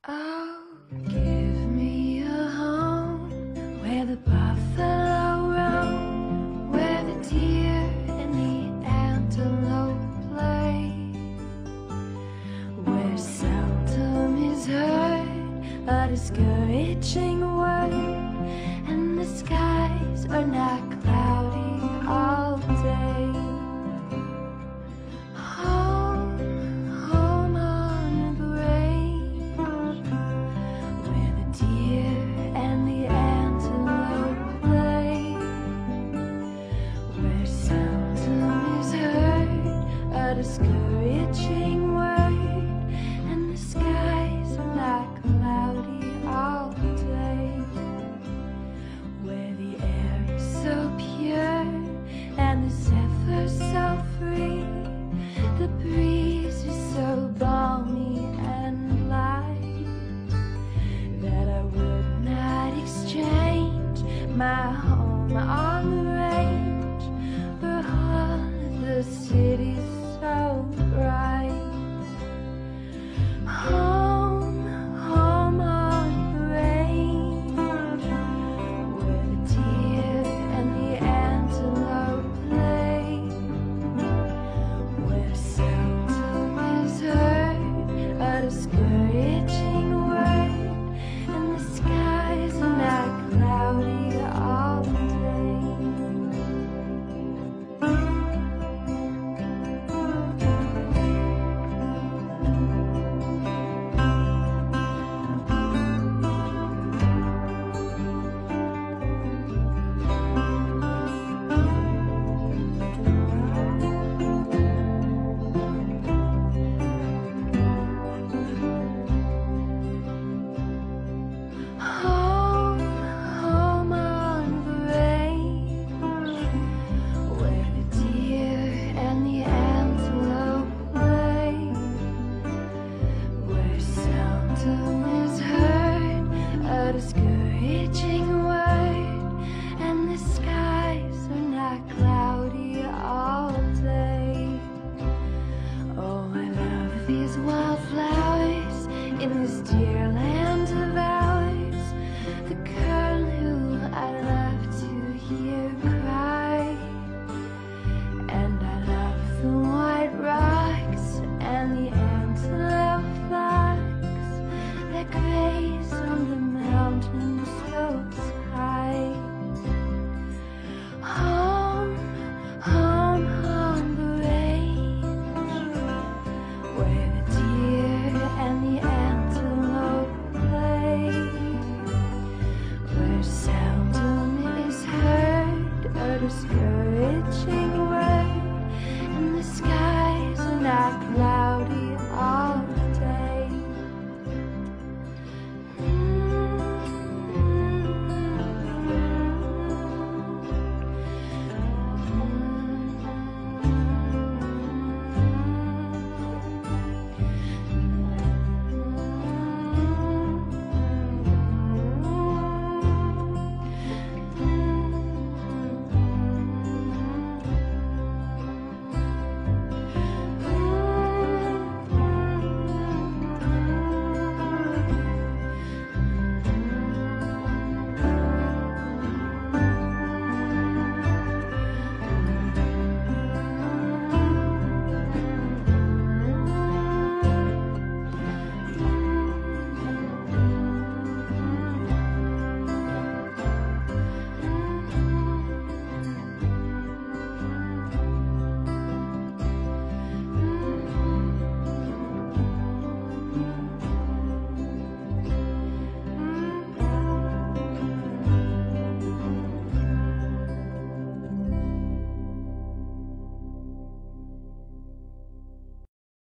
Oh, give me a home where the buffalo roam, where the deer and the antelope play, where seldom is heard a discouraging word, and the skies are not cloudy all day. Discouraging word, and the skies are not cloudy all day, where the air is so pure and the zephyr so free, the breeze is so balmy and light, that I would not exchange my home on the range for all of the cities so bright. Home, home on the range, where the deer and the antelope play, where seldom is heard a discouraging word, and the skies are not cloudy all day. Discouraging word, and the skies are not cloudy all day. Oh, I love these wildflowers in this dear